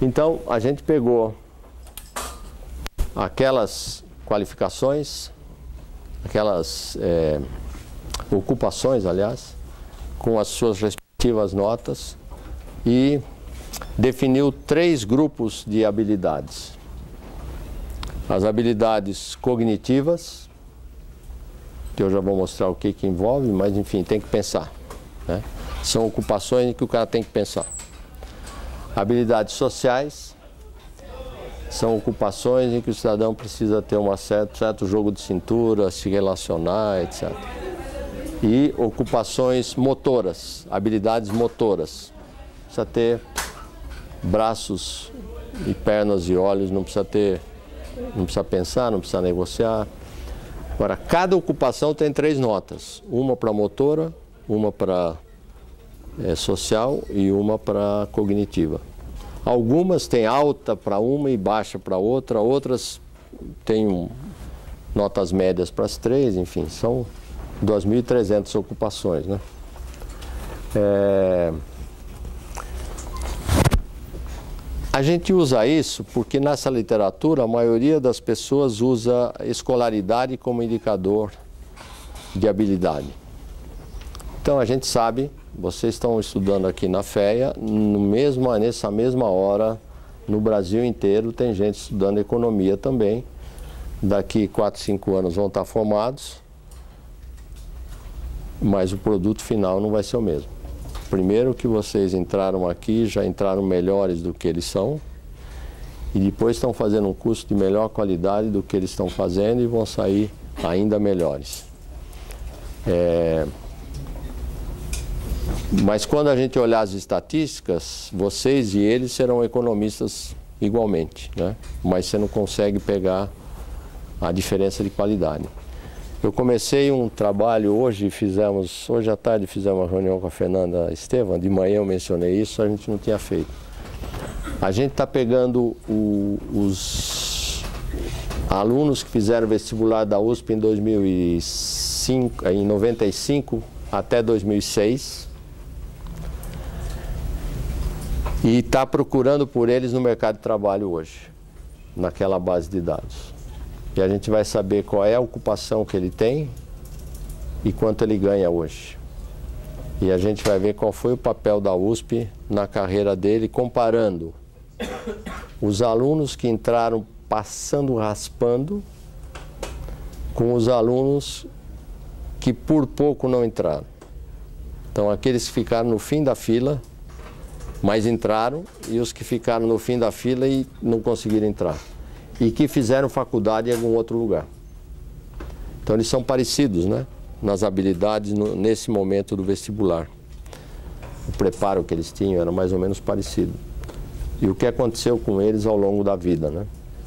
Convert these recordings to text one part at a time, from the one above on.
Então, a gente pegou aquelas qualificações, aquelas ocupações, aliás, com as suas respectivas notas e definiu 3 grupos de habilidades. As habilidades cognitivas, que eu já vou mostrar o que envolve, mas enfim, tem que pensar, né? São ocupações em que o cara tem que pensar. Habilidades sociais, são ocupações em que o cidadão precisa ter um certo jogo de cintura, se relacionar, etc. E ocupações motoras, habilidades motoras. Precisa ter braços e pernas e olhos, não precisa pensar, não precisa negociar. Agora, cada ocupação tem 3 notas. Uma para motora, uma para social e uma para cognitiva. Algumas têm alta para uma e baixa para outra, outras têm notas médias para as 3, enfim, são 2.300 ocupações, né? A gente usa isso porque nessa literatura a maioria das pessoas usa escolaridade como indicador de habilidade. Então a gente sabe, vocês estão estudando aqui na FEA, nessa mesma hora, no Brasil inteiro, tem gente estudando economia também. Daqui 4, 5 anos vão estar formados, mas o produto final não vai ser o mesmo. Primeiro que vocês entraram aqui, já entraram melhores do que eles são, e depois estão fazendo um curso de melhor qualidade do que eles estão fazendo e vão sair ainda melhores. Mas quando a gente olhar as estatísticas, vocês e eles serão economistas igualmente, né? Mas você não consegue pegar a diferença de qualidade. Eu comecei um trabalho hoje à tarde fizemos uma reunião com a Fernanda Estevam, de manhã eu mencionei isso, a gente não tinha feito. A gente está pegando os alunos que fizeram vestibular da USP em 95 até 2006 e está procurando por eles no mercado de trabalho hoje, naquela base de dados. E a gente vai saber qual é a ocupação que ele tem e quanto ele ganha hoje. E a gente vai ver qual foi o papel da USP na carreira dele, comparando os alunos que entraram passando, raspando, com os alunos que por pouco não entraram. Então, aqueles que ficaram no fim da fila, mas entraram, e os que ficaram no fim da fila e não conseguiram entrar. E que fizeram faculdade em algum outro lugar. Então eles são parecidos, né? Nas habilidades nesse momento do vestibular. O preparo que eles tinham era mais ou menos parecido. E o que aconteceu com eles ao longo da vida, né?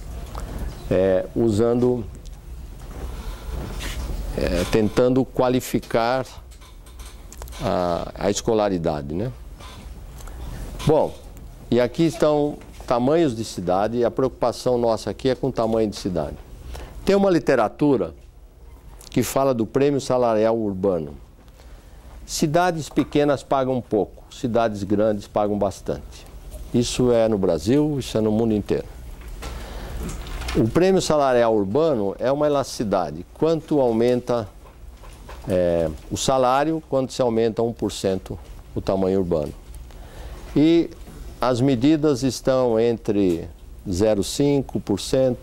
Tentando qualificar a escolaridade, né? Bom, e aqui estão tamanhos de cidade, e a preocupação nossa aqui é com o tamanho de cidade. Tem uma literatura que fala do prêmio salarial urbano. Cidades pequenas pagam pouco, cidades grandes pagam bastante. Isso é no Brasil, isso é no mundo inteiro. O prêmio salarial urbano é uma elasticidade. Quanto aumenta o salário, quando se aumenta 1% o tamanho urbano. E as medidas estão entre 0,5%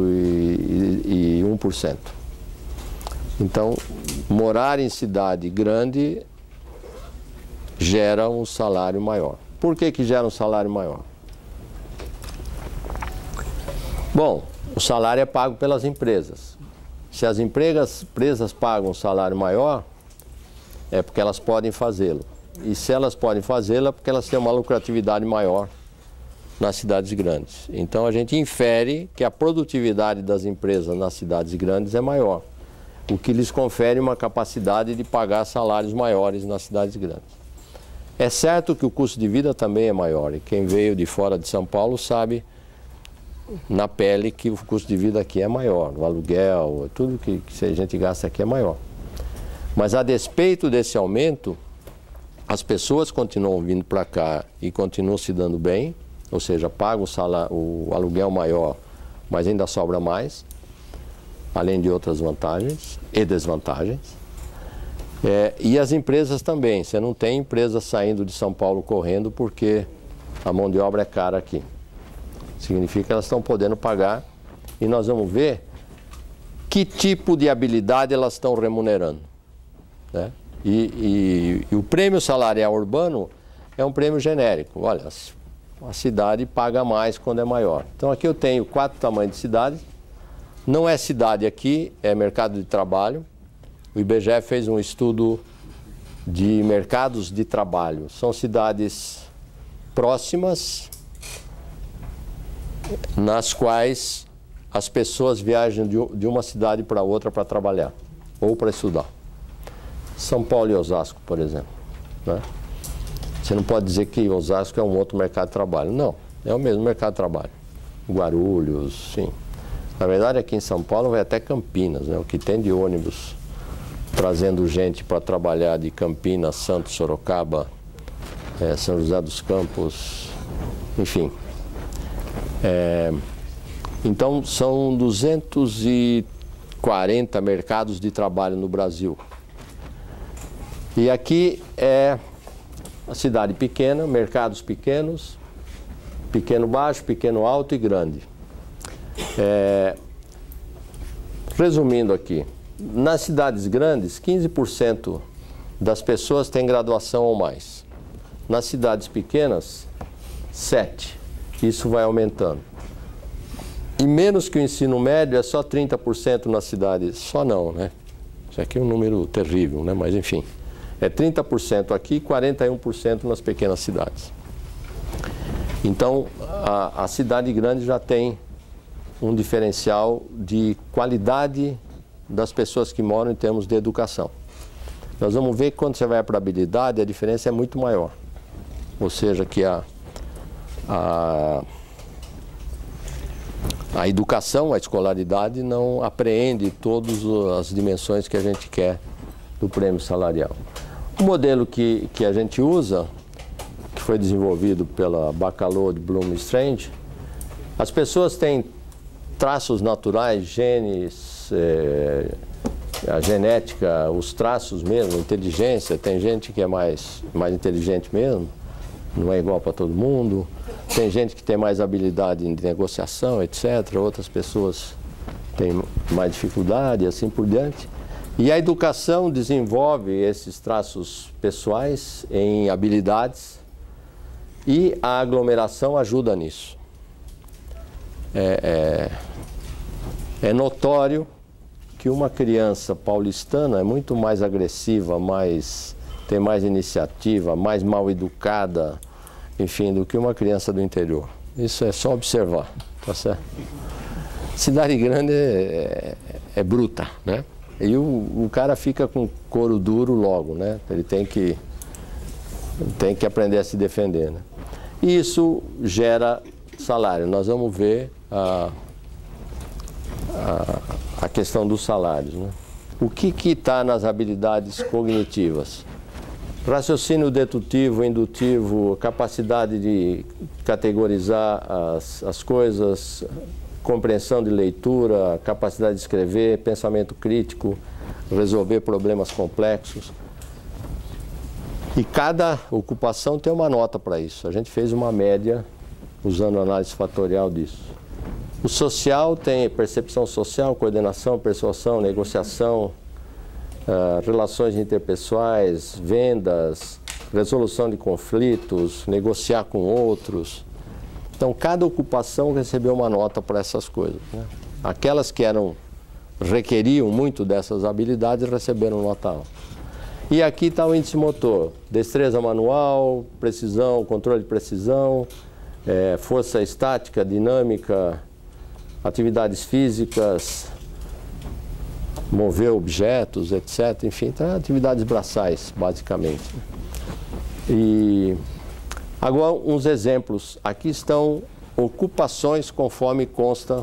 e 1%. Então, morar em cidade grande gera um salário maior. Por que gera um salário maior? Bom, o salário é pago pelas empresas. Se as empresas pagam um salário maior, é porque elas podem fazê-lo. E se elas podem fazê-lo, é porque elas têm uma lucratividade maior nas cidades grandes. Então a gente infere que a produtividade das empresas nas cidades grandes é maior, o que lhes confere uma capacidade de pagar salários maiores nas cidades grandes. É certo que o custo de vida também é maior, e quem veio de fora de São Paulo sabe na pele que o custo de vida aqui é maior, o aluguel, tudo que a gente gasta aqui é maior. Mas a despeito desse aumento, as pessoas continuam vindo para cá e continuam se dando bem, ou seja, paga o aluguel maior, mas ainda sobra mais, além de outras vantagens e desvantagens. E as empresas também, você não tem empresa saindo de São Paulo correndo porque a mão de obra é cara aqui. Significa que elas estão podendo pagar e nós vamos ver que tipo de habilidade elas estão remunerando, né? E o prêmio salarial urbano é um prêmio genérico. Olha, a cidade paga mais quando é maior. Então aqui eu tenho 4 tamanhos de cidade. Não é cidade aqui, é mercado de trabalho. O IBGE fez um estudo de mercados de trabalho. São cidades próximas, nas quais as pessoas viajam de uma cidade para outra para trabalhar ou para estudar. São Paulo e Osasco, por exemplo, né? Você não pode dizer que Osasco é um outro mercado de trabalho. Não, é o mesmo mercado de trabalho. Guarulhos, sim. Na verdade, aqui em São Paulo vai até Campinas, né? O que tem de ônibus trazendo gente para trabalhar de Campinas, Santos, Sorocaba, São José dos Campos, enfim. Então, são 240 mercados de trabalho no Brasil. E aqui é a cidade pequena, mercados pequenos, pequeno baixo, pequeno alto e grande. Resumindo aqui, nas cidades grandes, 15% das pessoas têm graduação ou mais. Nas cidades pequenas, 7%. Isso vai aumentando. E menos que o ensino médio, é só 30% nas cidades. Só não, né? Isso aqui é um número terrível, né? Mas enfim. É 30% aqui e 41% nas pequenas cidades. Então, a cidade grande já tem um diferencial de qualidade das pessoas que moram em termos de educação. Nós vamos ver que quando você vai para a habilidade, a diferença é muito maior. Ou seja, que a educação, a escolaridade, não apreende todas as dimensões que a gente quer do prêmio salarial. O modelo que a gente usa, que foi desenvolvido pela Bacalhau de Bloom Strange, as pessoas têm traços naturais, genes, a genética, os traços mesmo, inteligência. Tem gente que é mais inteligente mesmo, não é igual para todo mundo. Tem gente que tem mais habilidade em negociação, etc. Outras pessoas têm mais dificuldade e assim por diante. E a educação desenvolve esses traços pessoais em habilidades e a aglomeração ajuda nisso. É notório que uma criança paulistana é muito mais agressiva, tem mais iniciativa, mais mal educada, enfim, do que uma criança do interior. Isso é só observar, tá certo? Cidade grande é bruta, né? E o cara fica com couro duro logo, né? Ele tem que aprender a se defender, né? E isso gera salário. Nós vamos ver a questão dos salários, né? O que está nas habilidades cognitivas? Raciocínio dedutivo, indutivo, capacidade de categorizar as coisas, compreensão de leitura, capacidade de escrever, pensamento crítico, resolver problemas complexos. E cada ocupação tem uma nota para isso. A gente fez uma média usando análise fatorial disso. O social tem percepção social, coordenação, persuasão, negociação, relações interpessoais, vendas, resolução de conflitos, negociar com outros. Então, cada ocupação recebeu uma nota para essas coisas, né? Aquelas que requeriam muito dessas habilidades receberam nota alta. E aqui está o índice motor: destreza manual, precisão, controle de precisão, força estática, dinâmica, atividades físicas, mover objetos, etc. Enfim, tá, atividades braçais, basicamente. E agora, uns exemplos. Aqui estão ocupações conforme constam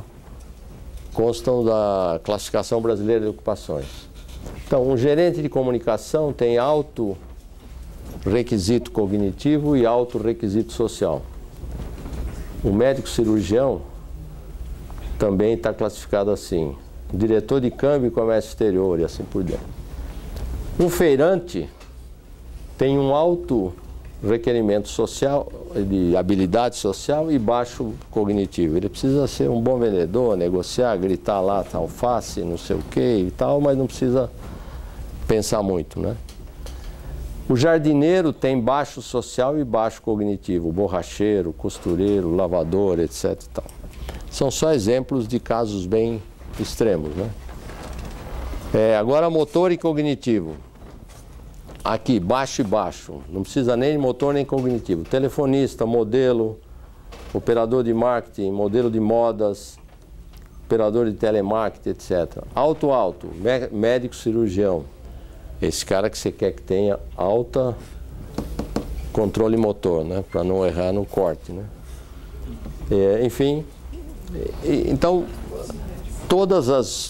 da classificação brasileira de ocupações. Então, um gerente de comunicação tem alto requisito cognitivo e alto requisito social. O médico cirurgião também está classificado assim. Diretor de câmbio e comércio exterior e assim por diante. Um feirante tem um alto requerimento social, de habilidade social e baixo cognitivo. Ele precisa ser um bom vendedor, negociar, gritar lá, tá, alface, não sei o que e tal, mas não precisa pensar muito, né? O jardineiro tem baixo social e baixo cognitivo, borracheiro, costureiro, lavador, etc. e tal. São só exemplos de casos bem extremos, né? Agora motor e cognitivo. Aqui, baixo e baixo. Não precisa nem de motor nem cognitivo. Telefonista, modelo, operador de marketing, modelo de modas, operador de telemarketing, etc. Alto, médico cirurgião. Esse cara que você quer que tenha alta controle motor, né? Para não errar no corte, né? Enfim, então, todas as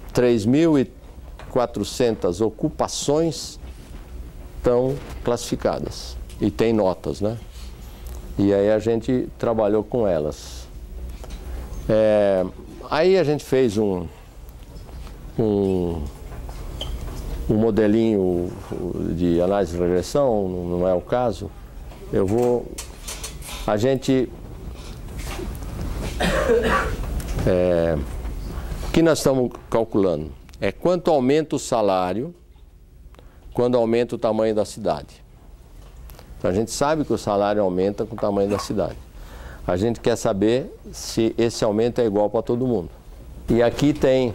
3.400 ocupações estão classificadas e tem notas, né? E aí a gente trabalhou com elas. Aí a gente fez um modelinho de análise de regressão, não é o caso. A gente... o que nós estamos calculando é quanto aumenta o salário quando aumenta o tamanho da cidade. Então a gente sabe que o salário aumenta com o tamanho da cidade. A gente quer saber se esse aumento é igual para todo mundo. E aqui tem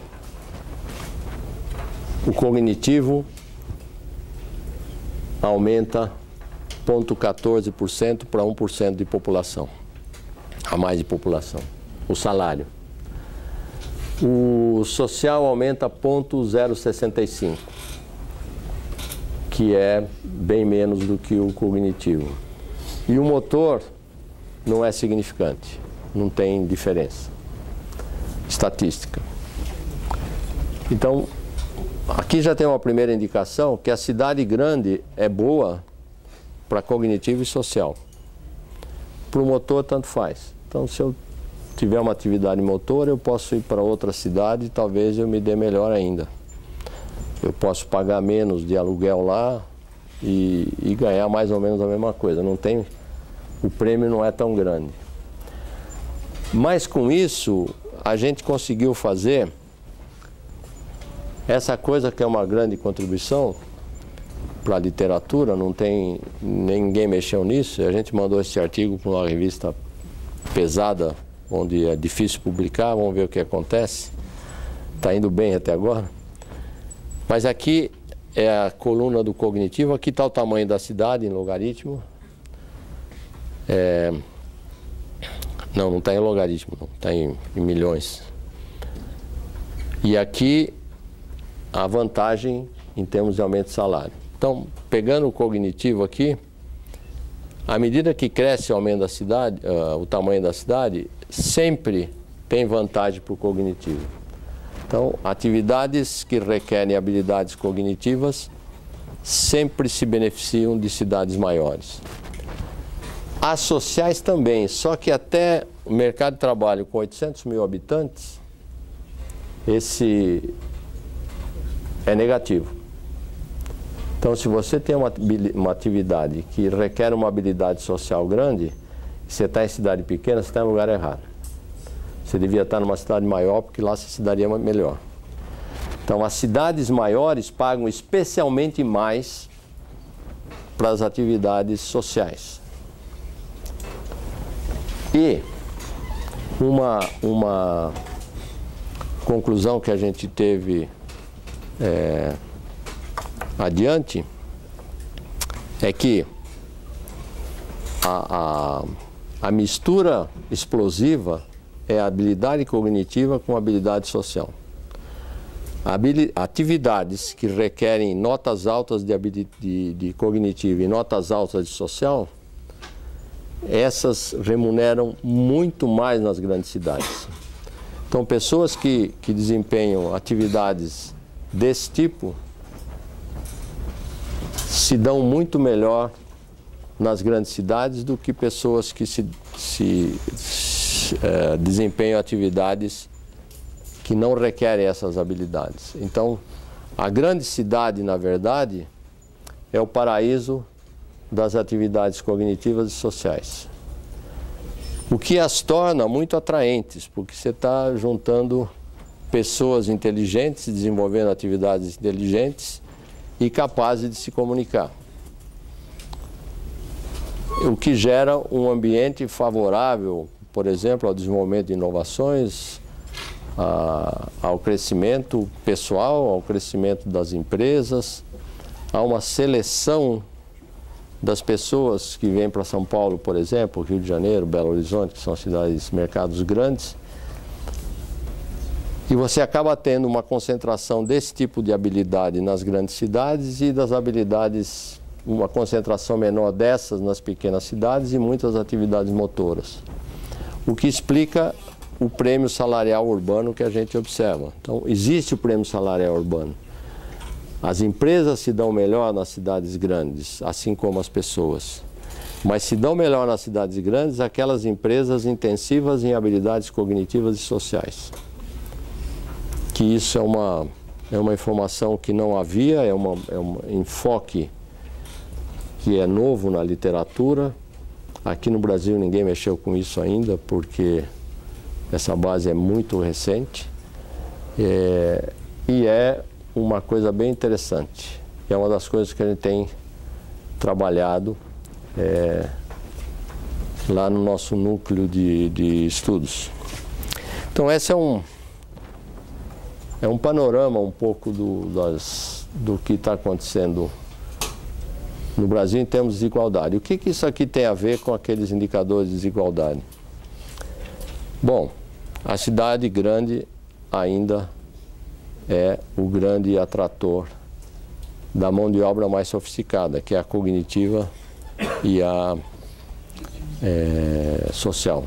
o cognitivo, aumenta 0,14% para 1% de população, a mais de população. O salário. O social aumenta 0,065, que é bem menos do que o cognitivo. E o motor não é significante, não tem diferença estatística. Então, aqui já tem uma primeira indicação que a cidade grande é boa para cognitivo e social. Para o motor, tanto faz. Então, se eu tiver uma atividade motor, eu posso ir para outra cidade e talvez eu me dê melhor ainda. Eu posso pagar menos de aluguel lá e ganhar mais ou menos a mesma coisa. O prêmio não é tão grande. Mas com isso, a gente conseguiu fazer essa coisa que é uma grande contribuição para a literatura, ninguém mexeu nisso. A gente mandou esse artigo para uma revista pesada, onde é difícil publicar, vamos ver o que acontece. Está indo bem até agora. Mas aqui é a coluna do cognitivo, aqui está o tamanho da cidade em logaritmo. Não está em logaritmo, está em milhões. E aqui a vantagem em termos de aumento de salário. Então, pegando o cognitivo aqui, à medida que cresce o aumento da cidade, o tamanho da cidade, sempre tem vantagem para o cognitivo. Então, atividades que requerem habilidades cognitivas sempre se beneficiam de cidades maiores. As sociais também, só que até o mercado de trabalho com 800 mil habitantes, esse é negativo. Então, se você tem uma atividade que requer uma habilidade social grande, você está em cidade pequena, você está em lugar errado. Você devia estar numa cidade maior, porque lá você se daria melhor. Então, as cidades maiores pagam especialmente mais para as atividades sociais. E uma conclusão que a gente teve adiante é que a mistura explosiva é a habilidade cognitiva com habilidade social. Atividades que requerem notas altas de cognitivo e notas altas de social, essas remuneram muito mais nas grandes cidades. Então, pessoas que desempenham atividades desse tipo se dão muito melhor nas grandes cidades do que pessoas que desempenham atividades que não requerem essas habilidades. Então, a grande cidade, na verdade, é o paraíso das atividades cognitivas e sociais. O que as torna muito atraentes, porque você está juntando pessoas inteligentes, desenvolvendo atividades inteligentes e capazes de se comunicar. O que gera um ambiente favorável, por exemplo, ao desenvolvimento de inovações, ao crescimento pessoal, ao crescimento das empresas, a uma seleção das pessoas que vêm para São Paulo, por exemplo, Rio de Janeiro, Belo Horizonte, que são cidades, mercados grandes, e você acaba tendo uma concentração desse tipo de habilidade nas grandes cidades e das habilidades, uma concentração menor dessas nas pequenas cidades e muitas atividades motoras. O que explica o prêmio salarial urbano que a gente observa. Então, existe o prêmio salarial urbano. As empresas se dão melhor nas cidades grandes, assim como as pessoas. Mas se dão melhor nas cidades grandes aquelas empresas intensivas em habilidades cognitivas e sociais. Que isso é uma informação que não havia, é um enfoque que é novo na literatura. Aqui no Brasil ninguém mexeu com isso ainda, porque essa base é muito recente. E é uma coisa bem interessante. É uma das coisas que a gente tem trabalhado lá no nosso núcleo de estudos. Então, esse é um panorama um pouco do que está acontecendo no Brasil em termos de desigualdade. O que isso aqui tem a ver com aqueles indicadores de desigualdade? Bom, a cidade grande ainda é o grande atrator da mão de obra mais sofisticada, que é a cognitiva e a social.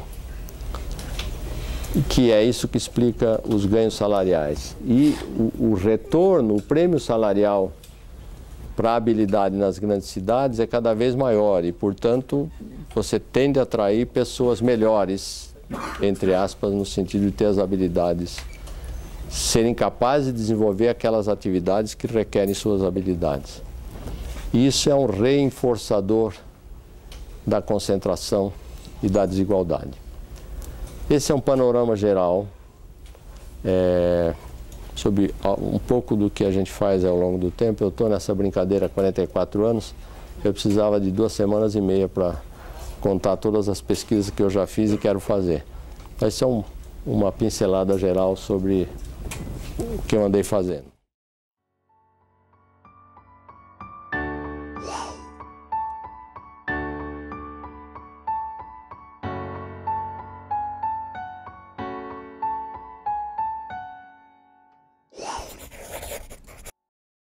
Que é isso que explica os ganhos salariais. E o retorno, o prêmio salarial para a habilidade nas grandes cidades é cada vez maior e, portanto, você tende a atrair pessoas melhores, entre aspas, no sentido de ter as habilidades, serem capazes de desenvolver aquelas atividades que requerem suas habilidades. Isso é um reforçador da concentração e da desigualdade. Esse é um panorama geral sobre um pouco do que a gente faz ao longo do tempo. Eu estou nessa brincadeira há 44 anos, eu precisava de 2 semanas e meia para contar todas as pesquisas que eu já fiz e quero fazer. Vai ser uma pincelada geral sobre o que eu andei fazendo.